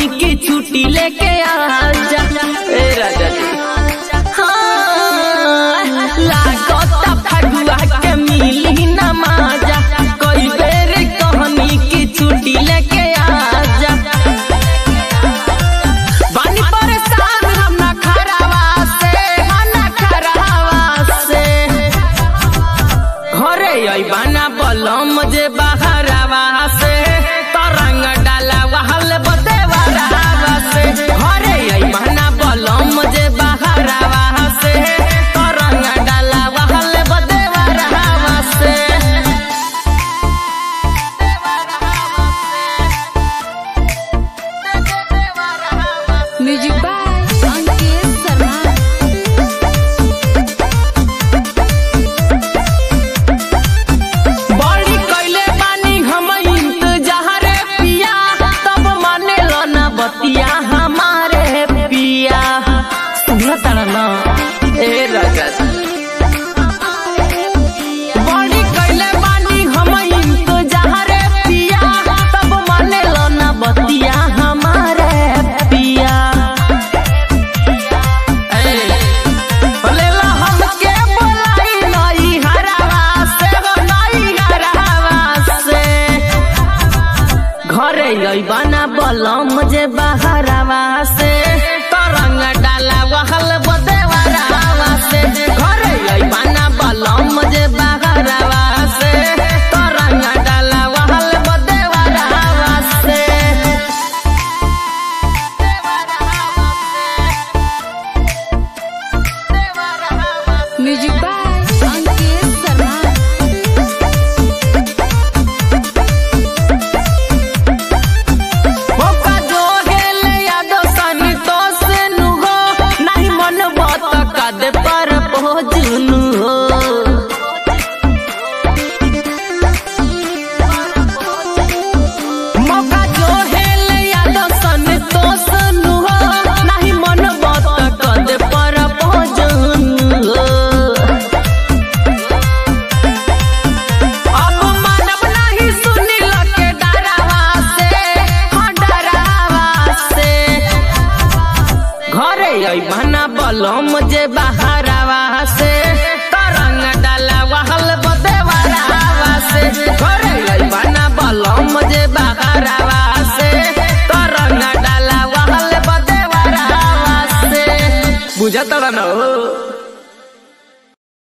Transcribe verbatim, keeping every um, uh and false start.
की छुट्टी लेके आजा ए राजा जी। हाँ लागता फगुआ के मिली न माजा, कोई बेर कहनी की छुट्टी लेके आजा। बानी परेशान हम ना खरावा से, ना खरावा से घरे अइबाना बलम जे बहरावा से, तरंग डाला वहल बदेवरावा से। घरे अइबाना बलम जे बहरावा से, तरंग डाला वहल बदेवरावा से। Music by Ankit Sharma. बड़ी कैले बानी हम इंतजार पिया, तब माने लो ना बतिया हमारे पिया। सुनता ना ए राजा बड़ी कैले बानी हम इंतजार पिया, तब माने लो ना बतिया हमारे पिया। ए बोलेला हमके बोलाई नई हरावा से, हो नई हरावा से। घरे अइबाना बलम जे बहरावा से, तरंग डाला वहल बदेवरावा से। घरे अइबाना बलम जे बहरावा से, तरंग डाला वहल बदेवरावा से। Music by Ankit Sharma. ओका जो हेले यादो सनी तो से नु हो, नहीं मन बात कद पर पहुँचनु हो। मौका जो हेले यादो सनी तो से नु हो, नहीं मन बात कद पर पहुँचनु हो। अब मानव नहीं सुनी लके डरावा से, हाँ डरावा से। घरे अइबाना बलम जे बहरावा से, तरंग डाला वहल बदेवरावा से। घरे अइबाना बलम जे बहरावा से, तरंग डाला वहल बदेवरावा से। बुझत ना हो।